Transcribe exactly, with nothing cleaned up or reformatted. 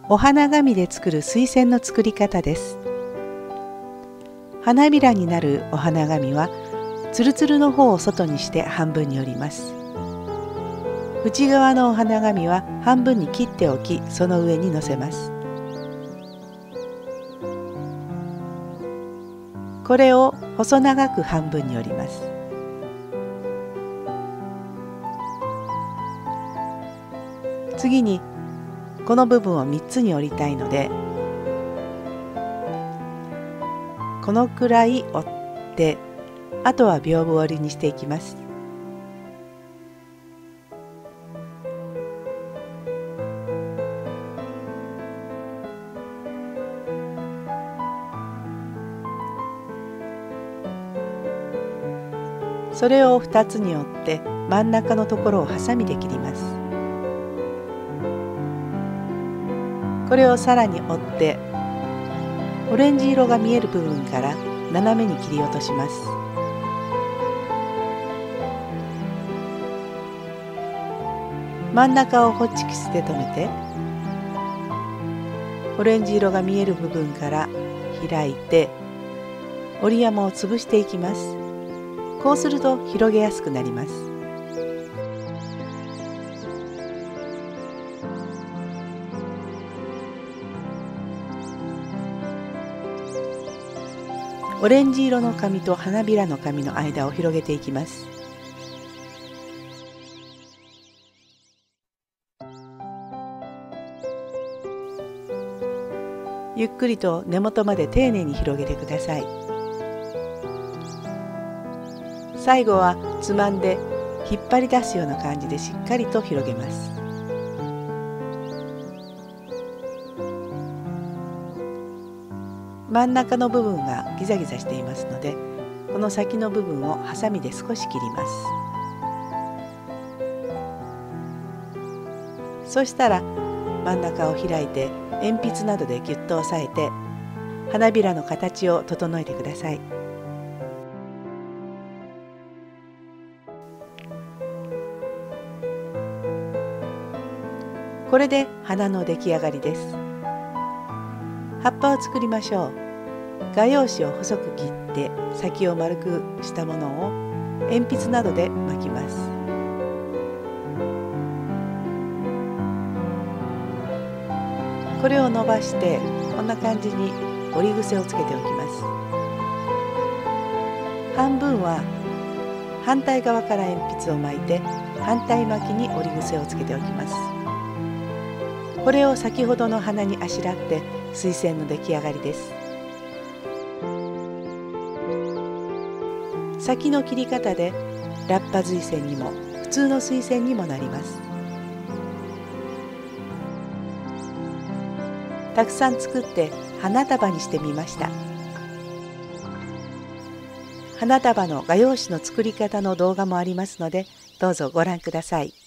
お花紙で作る水仙の作り方です。花びらになるお花紙はつるつるの方を外にして半分に折ります。内側のお花紙は半分に切っておき、その上にのせます。これを細長く半分に折ります。次にこの部分をみっつに折りたいので、このくらい折って、あとは屏風折りにしていきます。それをふたつに折って真ん中のところをハサミで切ります。これをさらに折ってオレンジ色が見える部分から斜めに切り落とします。真ん中をホッチキスで留めてオレンジ色が見える部分から開いて折り山を潰していきます。こうすると広げやすくなります。オレンジ色の紙と花びらの紙の間を広げていきます。ゆっくりと根元まで丁寧に広げてください。最後はつまんで引っ張り出すような感じでしっかりと広げます。真ん中の部分がギザギザしていますので、この先の部分をハサミで少し切ります。そしたら真ん中を開いて鉛筆などでぎゅっと押さえて花びらの形を整えてください。これで花の出来上がりです。葉っぱを作りましょう。画用紙を細く切って先を丸くしたものを鉛筆などで巻きます。これを伸ばしてこんな感じに折り癖をつけておきます。半分は反対側から鉛筆を巻いて反対巻きに折り癖をつけておきます。これを先ほどの花にあしらって水仙の出来上がりです。先の切り方でラッパ水仙にも普通の水仙にもなります。たくさん作って花束にしてみました。花束の画用紙の作り方の動画もありますので、どうぞご覧ください。